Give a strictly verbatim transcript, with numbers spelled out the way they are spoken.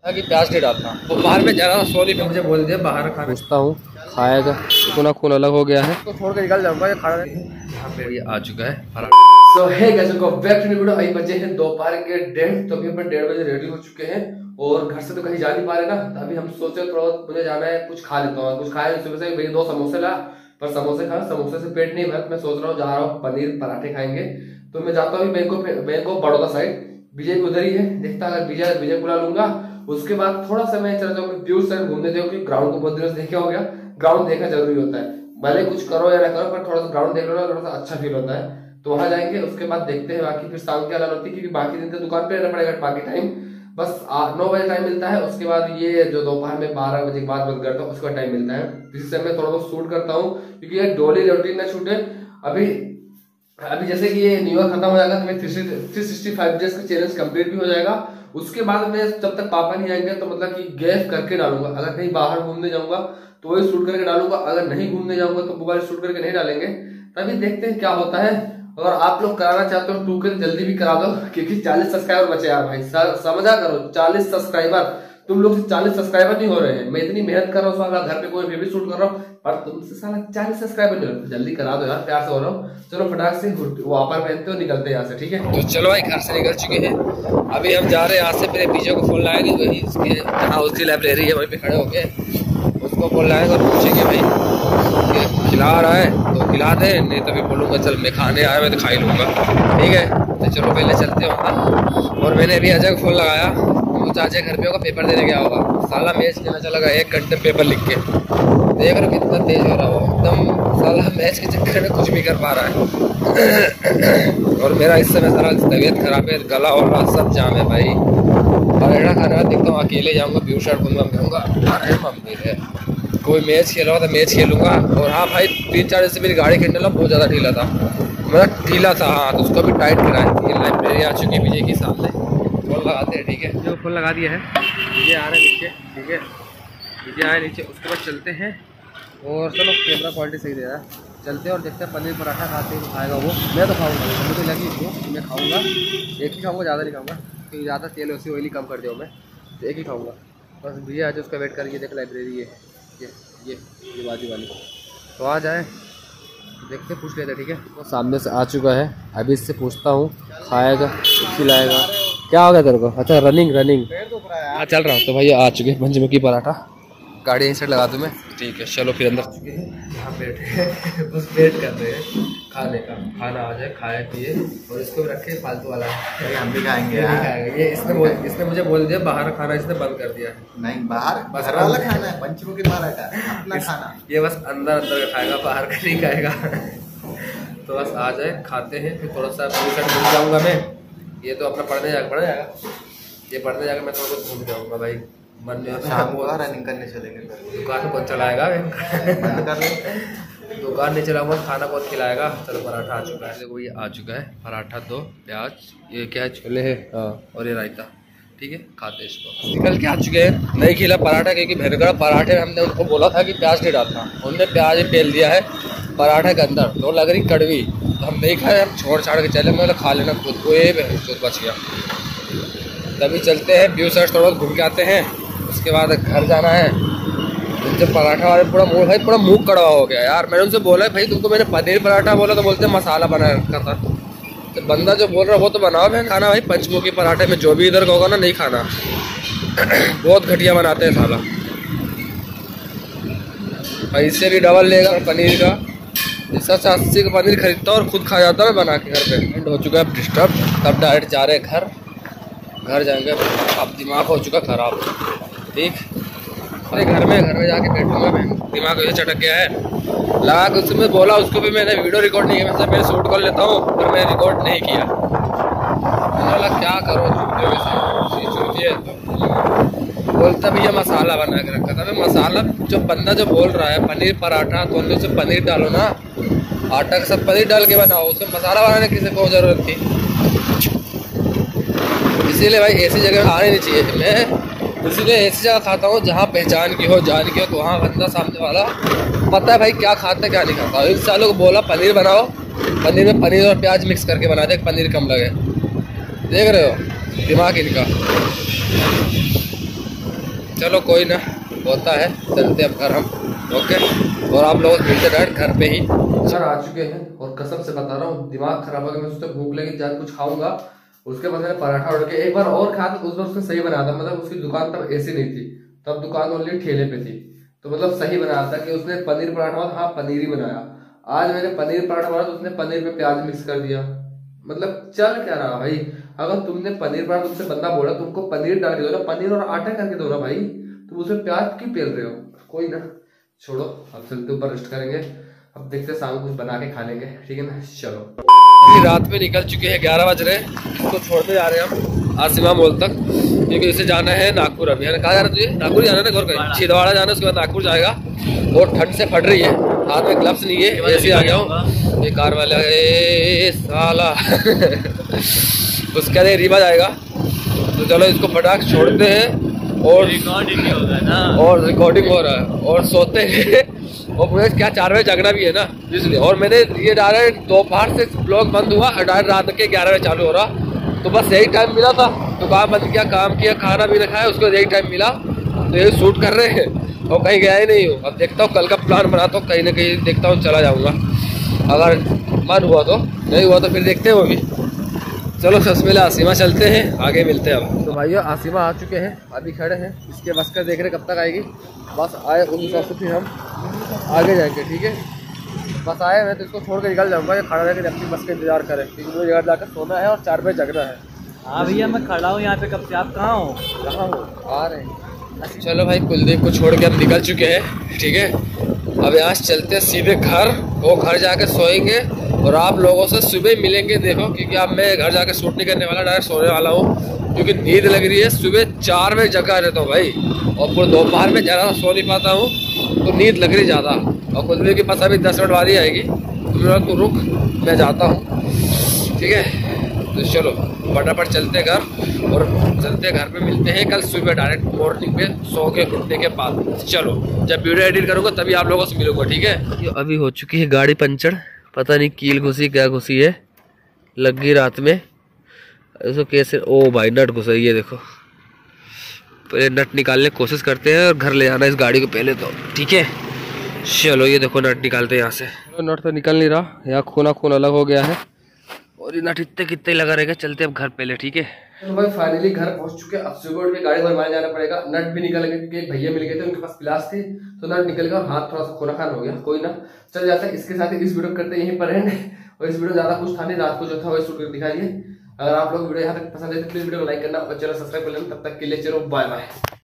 कि प्याज नहीं डालता वो बाहर में ज़्यादा सॉरी पे मुझे बोल दिया बाहर खा पूछता हूँ खाएगा खूना खून अलग हो गया है तो छोड़ के निकल जाऊंगा ये खाना यहाँ पे ये आ चुका है। So hey guys welcome back to new video. अभी बजे हैं दोपहर के डेढ़ तो अभी अपन डेढ़ बजे रेडी हो चुके हैं और घर से तो कहीं जा नहीं पा रहे ना। तो अभी हम सोचे थोड़ा मुझे जाना है कुछ खा लेता हूँ। कुछ खाया सुबह से दो समोसे ला पर समोसे खा समोसे से पेट नहीं भर। मैं सोच रहा हूँ जा रहा हूँ पनीर पराठे खाएंगे तो मैं जाता हूँ bank of bank of Baroda side. Vijay भी उधर ही है देखता अगर विजय विजय बुला लूंगा उसके बाद थोड़ा सा मैं चला जाऊंगा व्यू साइड घूमने जाऊँ क्योंकि ग्राउंड को बहुत दिनों से देखा हो गया। ग्राउंड देखना जरूरी होता है भले कुछ करो या ना करो पर थोड़ा सा ग्राउंड देख लो ना थोड़ा सा अच्छा फील होता है। तो वहां जाएंगे उसके बाद देखते हैं बाकी फिर शाम की अलग होती है क्योंकि बाकी दिन तो दुकान पे रहना पड़ेगा। बाकी टाइम बस नौ बजे टाइम मिलता है उसके बाद ये जो दोपहर में बारह बजे के बाद बंद करता हूँ उसका टाइम मिलता है जिससे मैं थोड़ा बहुत शूट करता हूँ क्योंकि ये डोली रोटी ना छूटे। अभी अभी जैसे कि ये न्यू ईयर खत्म हो जाएगा तो मैं थ्री सिक्सटी फाइव डेज का चैलेंज कंप्लीट भी हो जाएगा। उसके बाद मैं जब तक पापा नहीं आएंगे तो मतलब कि गैस करके डालूंगा। अगर कहीं बाहर घूमने जाऊंगा तो वही शूट करके डालूंगा अगर नहीं घूमने जाऊंगा तो मोबाइल शूट करके नहीं डालेंगे। तभी देखते हैं क्या होता है। अगर आप लोग कराना चाहते हो टू के जल्दी भी करा दो क्योंकि चालीस सब्सक्राइबर बचे यार भाई समझा करो। चालीस सब्सक्राइबर तुम लोग से चालीस सब्सक्राइबर नहीं हो रहे हैं। मैं इतनी मेहनत कर रहा हूँ साला घर पे कोई भी शूट कर रहा हूँ पर तुमसे साला चालीस सब्सक्राइबर नहीं हो रहे। जल्दी करा दो यार प्यार से हो रहा हूँ। चलो फटाक से वापर पहनते हो निकलते हैं यहाँ से ठीक है। तो चलो भाई घर से निकल चुके हैं अभी हम जा रहे हैं यहाँ से। मेरे पीछे को फोन लाएंगे वही उसके जहाँ उसकी लाइब्रेरी है वहीं पे खड़े होके उसको फोन लाएंगे और पूछेंगे भाई खिला रहा है तो खिला दे नहीं तो फिर बोलूँगा चल मैं खाने आया मैं तो खा ही लूँगा ठीक है। तो चलो पहले चलते होगा। और मैंने अभी अजय को फोन लगाया वो चाचा घर पे होगा पेपर देने गया होगा साला मैच खेलना चला गया एक घंटे पेपर लिख के देख रहे कितना तेज हो रहा हो एकदम साला मैच के चक्कर में कुछ भी कर पा रहा है। और मेरा इस समय सारा तबीयत खराब है गला और सब जाम है भाई। पराठा खाने देखता हूँ अकेले जाऊँगा व्यू शर्ट घूमूंगा कहूँगा अरे मम्मी है कोई मैच खेल रहा था मैच खेलूंगा। और हाँ भाई तीन चार दिन से मेरी गाड़ी खेलने लगा बहुत ज़्यादा ढीला था मतलब ढीला था हाँ तो उसको भी टाइट कराया। ये लाइब्रेरी आ चुकी है विजय के सामने फोन लगाते हैं ठीक है। जो फोन लगा दिया है विजय आ रहे हैं नीचे ठीक है। विजय आए नीचे उसके बाद चलते हैं और चलो कैमरा क्वालिटी सही दे रहा है चलते हैं और देखते हैं पनीर पराठा खाते हैं खाएगा वो मैं तो खाऊंगा मुझे लगी इसको मैं खाऊंगा एक ही खाऊंगा ज़्यादा नहीं खाऊंगा क्योंकि ज़्यादा तेल वैसे ऑयली कम कर दिया मैं तो एक ही खाऊंगा बस। भैया आज उसका वेट करिए देख लाइब्रेरी है ये ये ये बाजू वाली तो आ जाए देखते पूछ लेते ठीक है। वो सामने से आ चुका है अभी इससे पूछता हूँ खाएगा खिलाएगा क्या हो गया तेरे को। अच्छा रनिंग रनिंग हाँ चल रहा हूँ। तो भैया आ चुके हैं पंचमुखी पराठा गाड़ी यहीं से लगा दूँ मैं ठीक है। चलो फिर अंदर चुके हैं यहाँ बैठे बस वेट कर रहे हैं खाने का खाना आ जाए खाए पिए और इसको रखे फालतू वाला है हम भी खाएंगे ये इसने इसने मुझे बोल दिया बाहर खाना इसने बंद कर दिया है। नहीं बाहर बाहर वाला खाना है पंचमुखी पराठा अपना खाना ये बस अंदर अंदर का खाएगा बाहर का नहीं खाएगा। तो बस आ जाए खाते हैं फिर थोड़ा सा घूम जाऊँगा मैं। ये तो अपना पढ़ने जाकर पढ़ने जाएगा ये पढ़ने जाकर मैं थोड़ा बहुत घूम जाऊँगा भाई मन में रनिंग करने चलेंगे दुकान कौन चलाएगा बंद कर ले दुकान नहीं चलाऊंगा खाना कौन खिलाएगा। चलो पराठा आ चुका है देखो ये आ चुका है पराठा दो प्याज ये क्या है छोले है और ये रायता ठीक है खाते इसको निकल के आ चुके हैं। नहीं खिला पराठा क्योंकि भरगड़ा पराठे में हमने उनको बोला था कि प्याज नहीं डालना उन्होंने प्याज ही पेल दिया है पराठे के अंदर तो लग रही कड़वी तो हम नहीं खाए हम छोड़ छाड़ के चले मतलब खा लेना खुद को ये बच गया। तभी चलते हैं व्यू साइड थोड़ा घूम के आते हैं उसके बाद घर जाना है। उनसे पराठा वाले पूरा मुँह भाई पूरा मुँह कड़वा हो गया यार। मैंने उनसे बोला भाई तुमको मैंने पनीर पराठा बोला तो बोलते मसाला बना रखा था। तो बंदा जो बोल रहा वो तो बनाओ मैं खाना भाई पंचमुखी पराठे में जो भी इधर का होगा ना नहीं खाना बहुत घटिया बनाते हैं साला भाई इससे भी डबल लेगा पनीर का जैसा से अस्सी का पनीर खरीदता और खुद खा जाता मैं बना के घर पे। एंड हो चुका है डिस्टर्ब तब डायरेक्ट जा रहे घर घर जाएंगे अब दिमाग हो चुका खराब ठीक। अरे घर में घर में जाके बैठूंगा मैं दिमाग वैसे चटक गया है लगा के उसमें बोला उसको भी मैंने वीडियो रिकॉर्ड नहीं किया मैं शूट कर लेता हूँ पर मैंने रिकॉर्ड नहीं किया। बोला क्या करो चूतिए बोलता भैया मसाला बना के रखा था मैं मसाला जो बंदा जो बोल रहा है पनीर पराठा तो उनमें उसमें पनीर डालो ना आटा के साथ पनीर डाल के बनाओ उसमें मसाला बनाने की किसी को जरूरत थी। इसीलिए भाई ऐसी जगह आने नहीं चाहिए मैं इसीलिए ऐसी जगह खाता हूँ जहाँ पहचान की हो जान की हो तो वहाँ बंदा सामने वाला पता है भाई क्या खाता है क्या नहीं खाता। इन सालों को बोला पनीर बनाओ पनीर में पनीर और प्याज मिक्स करके बना दे पनीर कम लगे देख रहे हो दिमाग इनका चलो कोई ना, होता है, चलते अब घर हम। ओके, और आप लोग मिलते डायरेक्ट घर पे ही। घर आ चुके हैं और कसम से बता रहा हूँ दिमाग खराब हो गया। मैं सोचता भूख लगी ज्यादा कुछ खाऊंगा, उसके बाद मैंने पराठा उड़ के एक बार और खाया था। उस बार उसने सही बनाया था, मतलब उसकी दुकान तब ऐसी नहीं थी, तब दुकान ओनली ठेले पे थी, तो मतलब सही बनाया था कि उसने पनीर पराठा, हाँ पनीर ही बनाया। आज मैंने पनीर पराठा बनाया तो उसने पनीर पे प्याज मिक्स कर दिया। मतलब चल क्या रहा भाई, अगर तुमने पनीर पराठा, तुमसे बंदा बोला तुमको पनीर डाल के दो ना, पनीर और आटा करके दो ना भाई, तुम उसमें प्याज क्यों पेल रहे हो? कोई ना, छोड़ो, अब चलते ऊपर रेस्ट करेंगे। अब देखते शाम को कुछ बना के खा लेंगे, ठीक है ना। चलो रात में निकल चुके हैं, ग्यारह बज रहे हैं, इसको छोड़ते जा रहे हैं हम आसिमा मॉल तक, क्योंकि इसे जाना है नागपुर। अभी है कहाँ जा रहा है तुझे? नागपुर जाना है, घर का छिंदवाड़ा जाना है, उसके बाद नागपुर जाएगा। और ठंड से फट रही है, हाथ में ग्लव्स नहीं है, ऐसे आ गया हूँ। ये कार वाला ए साला उसके लिए रीवा जाएगा, तो चलो इसको फटाक छोड़ते हैं। और रिकॉर्डिंग होगा ना, और रिकॉर्डिंग हो रहा है और सोते हैं। और मुझे क्या चार बजे जगना भी है ना, इसलिए। और मैंने ये डायरेक्ट दोपहर से ब्लॉग बंद हुआ, डायरेक्ट रात के ग्यारह बजे चालू हो रहा, तो बस यही टाइम मिला था, तो काम बंद किया, काम किया, खाना भी खाया, उसको यही टाइम मिला, तो यही शूट कर रहे हैं। और कहीं गया ही नहीं हूँ। अब देखता हूँ, कल का प्लान बनाता हूँ, कहीं ना कहीं देखता हूँ चला जाऊँगा, अगर मन हुआ तो, नहीं हुआ तो फिर देखते हैं वो भी। चलो सबसे आसिमा चलते हैं, आगे मिलते हैं अब। तो भाइयों आसिमा आ चुके हैं, अभी खड़े हैं, इसके बस का देख रहे कब तक आएगी। बस आए उस हिसाब से फिर हम आगे जाएंगे, ठीक है। बस आए मैं तो इसको छोड़ के निकल जाऊँगा, ये खड़ा रहकर अपनी बस का इंतजार करें, क्योंकि मुझे जगह जाकर सोना है और चार बजे जगना है। हाँ भैया मैं खड़ा हूँ यहाँ पे, कब से आप कहाँ हो? कहाँ हो? आ रहे हैं। चलो भाई कुलदीप को छोड़ के हम निकल चुके हैं, ठीक है। अब यहाँ से चलते हैं सीधे घर, वो घर जाके सोएंगे और आप लोगों से सुबह मिलेंगे। देखो, क्योंकि अब मैं घर जाके शूट नहीं करने वाला, डायरेक्ट सोने वाला हूँ, क्योंकि नींद लग रही है। सुबह चार बजे जगा रहता हूँ भाई, और पूरे दोपहर में ज़्यादा सो नहीं पाता हूँ, तो नींद लग रही ज़्यादा। और कुलदीप के पास अभी दस मिनट वाली आएगी, तो रुक मैं जाता हूँ, ठीक है। तो चलो फटाफट चलते घर, और चलते घर पे मिलते हैं कल सुबह डायरेक्ट मॉर्निंग पे, सो के उठने के बाद। चलो जब वीडियो एडिट करूँगा तभी आप लोगों से मिलूंगा, ठीक है। अभी हो चुकी है गाड़ी पंचर, पता नहीं कील घुसी क्या घुसी है, लग गई रात में। इसको कैसे, ओ भाई नट घुसा, ये देखो। पहले नट निकालने की कोशिश करते हैं और घर ले जाना इस गाड़ी को पहले तो, ठीक है। चलो ये देखो नट निकालते हैं यहाँ से। नट तो निकल नहीं रहा, यहाँ खूना खून अलग हो गया है, और ये नट इतने कितने लगा रहेगा। चलते अब घर पहले, ठीक है। तो भाई फाइनली घर पहुंच चुके हैं। अब सुबह उठ के गाड़ी बनवाने जाना पड़ेगा। नट भी निकल गए, क्योंकि एक भैया मिल गए थे, उनके पास पिलास थे, तो नट निकल गया और हाथ थोड़ा सा खोना खान हो गया। कोई ना, चल जाता है। इसके साथ इस वीडियो करते यहीं पर एंड। और इस वीडियो ज्यादा कुछ था नहीं, रात को जो था वही शूट कर दिखाइए। अगर आप लोग वीडियो यहाँ तक पसंद है तो प्लीज वीडियो को लाइक करना और चैनल सब्सक्राइब कर लेना। तब तक के लिए चलो बाय बाय।